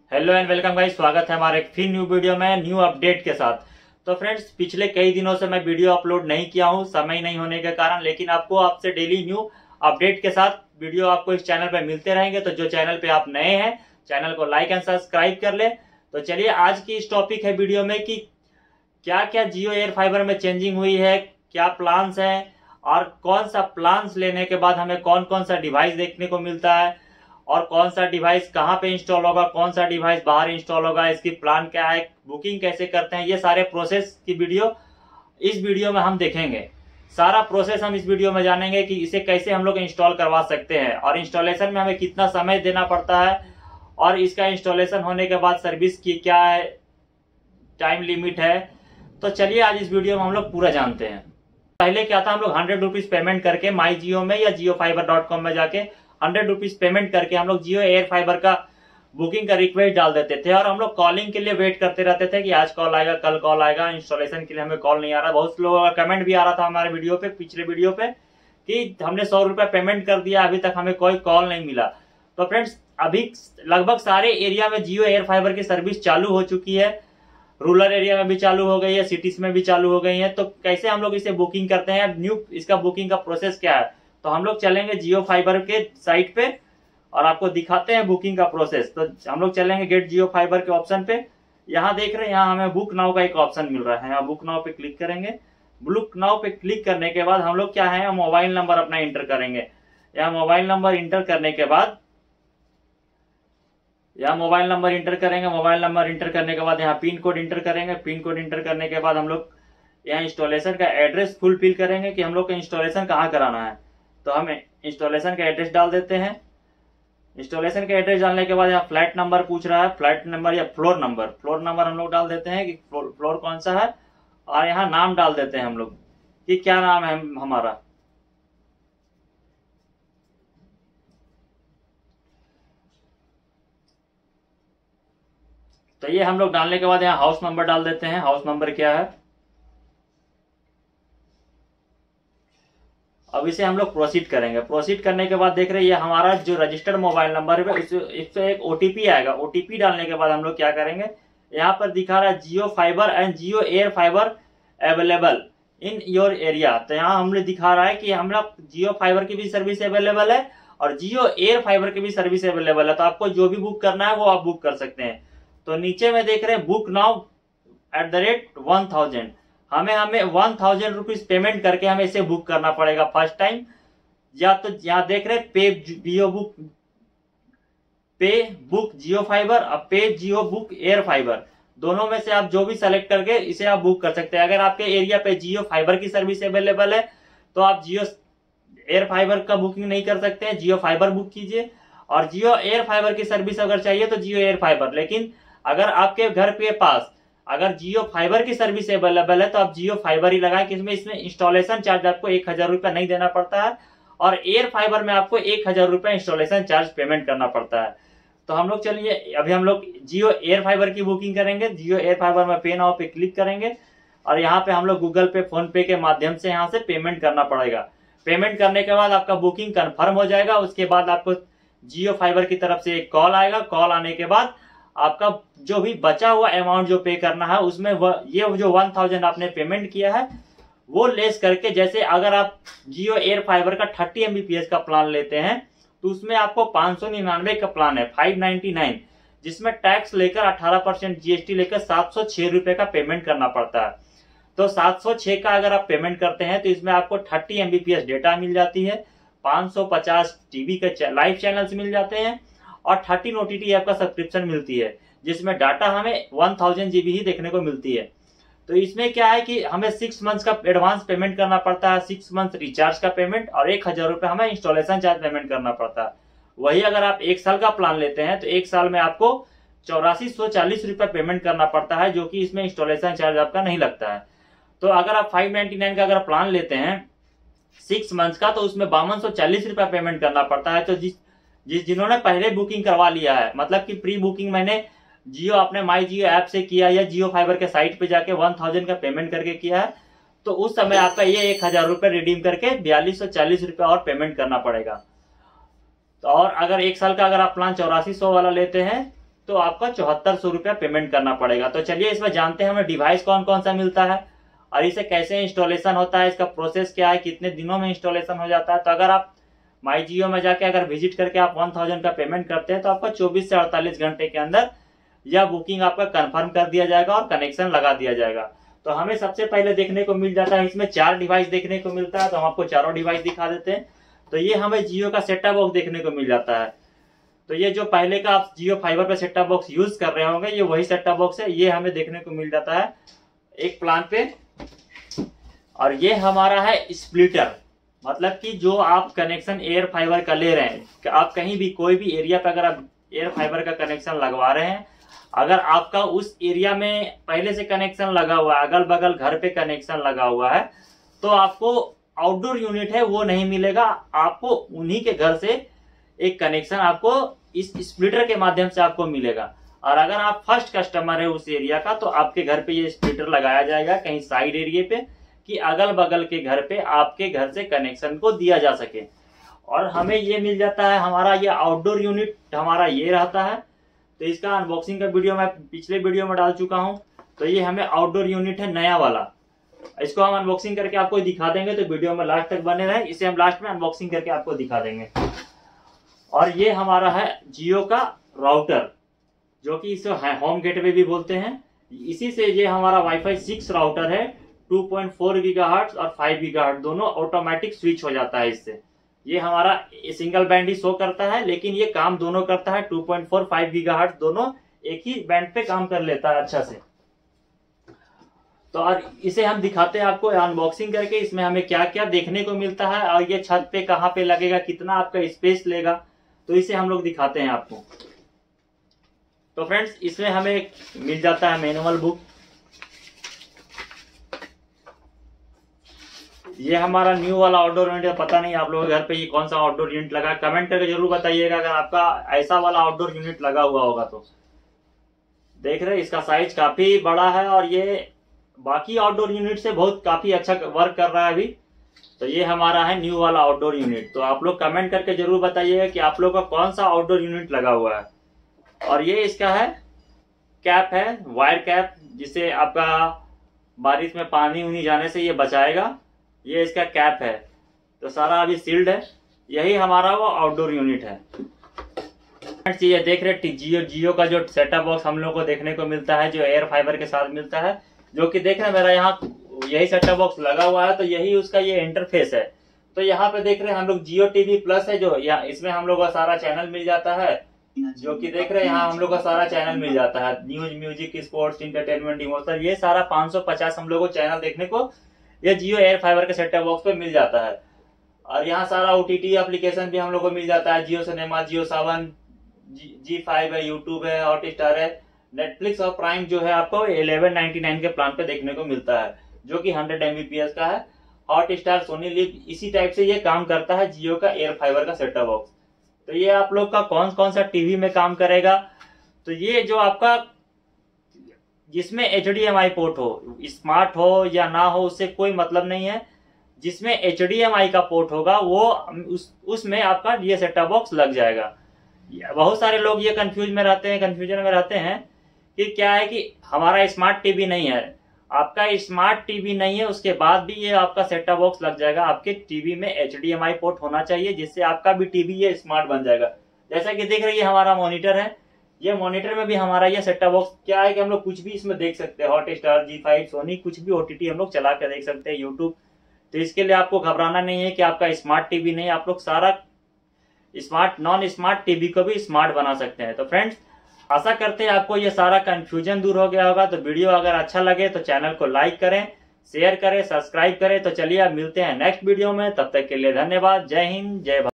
Hello and welcome guys, स्वागत है हमारे एक फिर न्यू वीडियो में न्यू अपडेट के साथ। तो फ्रेंड्स, पिछले कई दिनों से मैं वीडियो अपलोड नहीं किया हूं समय नहीं होने के कारण, लेकिन आपसे डेली न्यू अपडेट के साथ वीडियो आपको इस चैनल पे मिलते रहेंगे। तो जो चैनल पे आप नए हैं, चैनल को लाइक एंड सब्सक्राइब कर ले। तो चलिए, आज की इस टॉपिक है वीडियो में कि क्या क्या जियो एयर फाइबर में चेंजिंग हुई है, क्या प्लान्स हैं और कौन सा प्लान्स लेने के बाद हमें कौन कौन सा डिवाइस देखने को मिलता है और कौन सा डिवाइस कहां पे इंस्टॉल होगा, कौन सा डिवाइस बाहर इंस्टॉल होगा, इसकी प्लान क्या है, बुकिंग कैसे करते हैं, ये सारे प्रोसेस की वीडियो इस वीडियो में हम देखेंगे। सारा प्रोसेस हम इस वीडियो में जानेंगे कि इसे कैसे हम लोग इंस्टॉल करवा सकते हैं और इंस्टॉलेशन में हमें कितना समय देना पड़ता है और इसका इंस्टॉलेशन होने के बाद सर्विस की क्या है, टाइम लिमिट है। तो चलिए, आज इस वीडियो में हम लोग पूरा जानते हैं। पहले क्या था, हम लोग 100 रुपीज पेमेंट करके माई जियो में या JioFiber.com में जाके 100 रुपीज पेमेंट करके हम लोग जियो एयर फाइबर का बुकिंग का रिक्वेस्ट डाल देते थे और हम लोग कॉलिंग के लिए वेट करते रहते थे कि आज कॉल आएगा, कल कॉल आएगा। इंस्टॉलेशन के लिए हमें कॉल नहीं आ रहा। बहुत लोगों का कमेंट भी आ रहा था हमारे वीडियो पे, पिछले वीडियो पे, कि हमने 100 रुपया पेमेंट कर दिया, अभी तक हमें कोई कॉल नहीं मिला। तो फ्रेंड्स, अभी लगभग सारे एरिया में जियो एयर फाइबर की सर्विस चालू हो चुकी है। रूरल एरिया में भी चालू हो गई है, सिटीज में भी चालू हो गई है। तो कैसे हम लोग इसे बुकिंग करते हैं, न्यू इसका बुकिंग का प्रोसेस क्या है, तो हम लोग चलेंगे जियो फाइबर के साइट पे और आपको दिखाते हैं बुकिंग का प्रोसेस। तो हम लोग चलेंगे गेट जियो फाइबर के ऑप्शन पे। यहाँ देख रहे हैं, यहाँ हमें बुक नाउ का एक ऑप्शन मिल रहा है। यहाँ बुक नाउ पे क्लिक करेंगे। बुक नाउ पे क्लिक करने के बाद हम लोग क्या है, मोबाइल नंबर अपना इंटर करेंगे। यहाँ मोबाइल नंबर इंटर करने के बाद मोबाइल नंबर इंटर करने के बाद यहाँ पिन कोड इंटर करेंगे। पिन कोड इंटर करने के बाद हम लोग यहाँ इंस्टॉलेशन का एड्रेस फुलफिल करेंगे कि हम लोग को इंस्टॉलेशन कहाँ कराना है। तो हमें इंस्टॉलेशन का एड्रेस डाल देते हैं। इंस्टॉलेशन का एड्रेस डालने के बाद यहाँ फ्लैट नंबर पूछ रहा है, फ्लैट नंबर या फ्लोर नंबर हम लोग डाल देते हैं कि फ्लोर कौन सा है, और यहाँ नाम डाल देते हैं हम लोग कि क्या नाम है हमारा। तो ये हम लोग डालने के बाद यहाँ हाउस नंबर डाल देते हैं। हाउस नंबर क्या है, अब इसे हम लोग प्रोसीड करेंगे। प्रोसीड करने के बाद देख रहे हैं, ये हमारा जो रजिस्टर्ड मोबाइल नंबर है इससे एक ओटीपी आएगा। ओटीपी डालने के बाद हम लोग क्या करेंगे, यहाँ पर दिखा रहा है Jio Fiber and Jio Air Fiber available in your area. तो यहाँ हमने दिखा रहा है कि हम लोग जियो फाइबर की भी सर्विस अवेलेबल है और जियो एयर फाइबर की भी सर्विस अवेलेबल है। तो आपको जो भी बुक करना है वो आप बुक कर सकते हैं। तो नीचे में देख रहे हैं बुक नाउ @1000। हमें 1000 रुपीज पेमेंट करके हमें इसे बुक करना पड़ेगा फर्स्ट टाइम। या तो यहाँ देख रहे हैं पे बुक जियो फाइबर और पे जियो बुक एयर फाइबर, दोनों में से आप जो भी सेलेक्ट करके इसे आप बुक कर सकते हैं। अगर आपके एरिया पे जियो फाइबर की सर्विस अवेलेबल है तो आप जियो एयर फाइबर का बुकिंग नहीं कर सकते हैं, जियो फाइबर बुक कीजिए। और जियो एयर फाइबर की सर्विस अगर चाहिए तो जियो एयर फाइबर। लेकिन अगर आपके घर के पास अगर जियो फाइबर की सर्विस अवेलेबल है तो आप जियो फाइबर ही लगाएं, कि इसमें इंस्टॉलेशन चार्ज आपको 1000 रुपया नहीं देना पड़ता है और एयर फाइबर में आपको 1000 रुपया इंस्टॉलेशन चार्ज पेमेंट करना पड़ता है। तो हम लोग चलिए, अभी हम लोग जियो एयर फाइबर की बुकिंग करेंगे। जियो एयर फाइबर में पे नाउ पे क्लिक करेंगे और यहाँ पे हम लोग गूगल पे, फोन पे के माध्यम से यहाँ से पेमेंट करना पड़ेगा। पेमेंट करने के बाद आपका बुकिंग कंफर्म हो जाएगा। उसके बाद आपको जियो फाइबर की तरफ से एक कॉल आएगा। कॉल आने के बाद आपका जो भी बचा हुआ अमाउंट जो पे करना है उसमें ये जो 1000 आपने पेमेंट किया है वो लेस करके, जैसे अगर आप जियो एयर फाइबर का 30 MBPS का प्लान लेते हैं तो उसमें आपको 599 का प्लान है 599, जिसमें टैक्स लेकर 18% GST लेकर 706 रुपए का पेमेंट करना पड़ता है। तो 706 का अगर आप पेमेंट करते हैं तो इसमें आपको 30 MBPS डेटा मिल जाती है, 550 टीवी के लाइव चैनल्स मिल जाते हैं और 13 OTT ऐप का सब्सक्रिप्शन मिलती है, जिसमें डाटा हमें 1000 GB ही देखने को मिलती है। तो इसमें क्या है कि हमें 6 मंथ्स का एडवांस पेमेंट करना पड़ता है, 6 मंथ रिचार्ज का पेमेंट, और 1000 रुपये हमें इंस्टॉलेशन चार्ज पेमेंट करना पड़ता है। वही अगर आप 1 साल का प्लान लेते हैं तो 1 साल में आपको 8440 रुपये पेमेंट करना पड़ता है, जो कि इसमें इंस्टॉलेशन चार्ज आपका नहीं लगता है। तो अगर आप 599 का अगर प्लान लेते हैं 6 मंथ्स का तो उसमें 5240 रुपया पेमेंट करना पड़ता है। तो जिन्होंने पहले बुकिंग करवा लिया है, मतलब कि प्री बुकिंग मैंने जियो अपने माई जियो ऐप से किया या जियो फाइबर के साइट पे जाके 1000 का पेमेंट करके किया है, तो उस समय आपका ये 1000 रुपये रिडीम करके 4240 रुपया और पेमेंट करना पड़ेगा। तो और अगर 1 साल का अगर आप प्लान 8400 वाला लेते हैं तो आपका 7400 रुपया पेमेंट करना पड़ेगा। तो चलिए इसमें जानते हैं हमें डिवाइस कौन कौन सा मिलता है और इसे कैसे इंस्टॉलेशन होता है, इसका प्रोसेस क्या है, कितने दिनों में इंस्टॉलेशन हो जाता है। तो अगर आप माई जियो में जाके अगर विजिट करके आप 1000 का पेमेंट करते हैं तो आपका 24 से 48 घंटे के अंदर यह बुकिंग आपका कंफर्म कर दिया जाएगा और कनेक्शन लगा दिया जाएगा। तो हमें सबसे पहले देखने को मिल जाता है, इसमें 4 डिवाइस देखने को मिलता है। तो हम आपको चारों डिवाइस दिखा देते हैं। तो ये हमें जियो का सेट टॉप बॉक्स देखने को मिल जाता है। तो ये जो पहले का आप जियो फाइबर पे सेट टॉप बॉक्स यूज कर रहे होंगे, ये वही सेट टॉप बॉक्स है। ये हमें देखने को मिल जाता है एक प्लान पे। और ये हमारा है स्प्लिटर, मतलब कि जो आप कनेक्शन एयर फाइबर का ले रहे हैं, आप कहीं भी कोई भी एरिया पे अगर आप एयर फाइबर का कनेक्शन लगवा रहे हैं, अगर आपका उस एरिया में पहले से कनेक्शन लगा हुआ है, अगल बगल घर पे कनेक्शन लगा हुआ है, तो आपको आउटडोर यूनिट है वो नहीं मिलेगा। आपको उन्हीं के घर से एक कनेक्शन आपको इस स्प्लिटर के माध्यम से आपको मिलेगा। और अगर आप फर्स्ट कस्टमर है उस एरिया का, तो आपके घर पे ये स्प्लिटर लगाया जाएगा कहीं साइड एरिया पे, कि अगल बगल के घर पे आपके घर से कनेक्शन को दिया जा सके। और हमें ये मिल जाता है हमारा ये आउटडोर यूनिट हमारा ये रहता है। तो इसका अनबॉक्सिंग का वीडियो मैं पिछले वीडियो में डाल चुका हूं। तो ये हमें आउटडोर यूनिट है नया वाला, इसको हम अनबॉक्सिंग करके आपको दिखा देंगे। तो वीडियो में लास्ट तक बने रहे, इसे हम लास्ट में अनबॉक्सिंग करके आपको दिखा देंगे। और ये हमारा है जियो का राउटर, जो कि इसे होम गेटवे भी बोलते हैं। इसी से ये हमारा वाईफाई 6 राउटर है। 2.4 गीगाहर्ट्ज और 5 गीगाहर्ट्ज दोनों ऑटोमेटिक स्विच हो जाता है इससे। ये हमारा सिंगल बैंड ही शो करता है, लेकिन ये काम दोनों करता है। 2.4 5 गीगाहर्ट्ज दोनों एक ही बैंड पे काम कर लेता है अच्छा से। तो और इसे हम दिखाते हैं आपको अनबॉक्सिंग करके, इसमें हमें क्या क्या देखने को मिलता है और ये छत पे कहाँ पे लगेगा, कितना आपका स्पेस लेगा, तो इसे हम लोग दिखाते हैं आपको। तो फ्रेंड्स, इसमें हमें मिल जाता है मैनुअल बुक। ये हमारा न्यू वाला आउटडोर यूनिट है। पता नहीं आप लोगों के घर पे ये कौन सा आउटडोर यूनिट लगा, कमेंट करके जरूर बताइएगा अगर आपका ऐसा वाला आउटडोर यूनिट लगा हुआ होगा तो। देख रहे हैं इसका साइज काफी बड़ा है और ये बाकी आउटडोर यूनिट से बहुत काफी अच्छा वर्क कर रहा है अभी। तो ये हमारा है न्यू वाला आउटडोर यूनिट। तो आप लोग कमेंट करके जरूर बताइएगा कि आप लोग का कौन सा आउटडोर यूनिट लगा हुआ है। और ये इसका है कैप है, वायर कैप, जिससे आपका बारिश में पानी उनी जाने से ये बचाएगा। ये इसका कैप है। तो सारा अभी सील्ड है। यही हमारा वो आउटडोर यूनिट है। ये देख रहे जियो का जो सेटअप बॉक्स हम लोग को देखने को मिलता है, जो एयर फाइबर के साथ मिलता है, जो कि देख रहे हैं मेरा यहाँ यही सेटअप बॉक्स लगा हुआ है। तो यही उसका ये इंटरफेस है। तो यहाँ पे देख रहे हैं हम लोग जियो टीवी प्लस है, जो यहाँ इसमें हम लोग का सारा चैनल मिल जाता है, जो कि देख रहे हैं यहाँ हम लोग का सारा चैनल मिल जाता है। News, music, sports, entertainment, emotional, ये सारा 550 हम लोग को चैनल देखने को ये जियो एयर फाइबर के सेटअप बॉक्स पे मिल जाता है। और यहाँ सारा OTT एप्लीकेशन भी हम लोग को मिल जाता है। जियो सिनेमा, जियो सावन, G5 है, यूट्यूब है, हॉटस्टार है, नेटफ्लिक्स और प्राइम जो है आपको 1199 के प्लान पे देखने को मिलता है, जो कि 100 MBPS का है। हॉटस्टार, सोनी लिव, इसी टाइप से ये काम करता है जियो का एयर फाइबर का सेटअप बॉक्स। तो ये आप लोग का कौन कौन सा टीवी में काम करेगा, तो ये जो आपका जिसमें HDMI पोर्ट हो, स्मार्ट हो या ना हो उससे कोई मतलब नहीं है। जिसमें HDMI का पोर्ट होगा वो उसमें आपका ये सेटअप बॉक्स लग जाएगा। बहुत सारे लोग ये कंफ्यूजन में रहते हैं कि क्या है कि हमारा स्मार्ट टीवी नहीं है। आपका स्मार्ट टीवी नहीं है, उसके बाद भी ये आपका सेटअप बॉक्स लग जाएगा। आपके टीवी में HDMI पोर्ट होना चाहिए, जिससे आपका भी टीवी ये स्मार्ट बन जाएगा। जैसा कि देख रहे हैं हमारा मॉनिटर है, ये मॉनिटर में भी हमारा ये सेटअप बॉक्स क्या है कि हम लोग कुछ भी इसमें देख सकते हैं। हॉटस्टार, G5, सोनी, कुछ भी OTT हम लोग चला कर देख सकते हैं, यूट्यूब। तो इसके लिए आपको घबराना नहीं है कि आपका स्मार्ट टीवी नहीं, आप लोग सारा स्मार्ट नॉन स्मार्ट टीवी को भी स्मार्ट बना सकते हैं। तो फ्रेंड्स, आशा करते हैं आपको ये सारा कंफ्यूजन दूर हो गया होगा। तो वीडियो अगर अच्छा लगे तो चैनल को लाइक करें, शेयर करें, सब्सक्राइब करें। तो चलिए अब मिलते हैं नेक्स्ट वीडियो में, तब तक के लिए धन्यवाद। जय हिंद, जय भारत।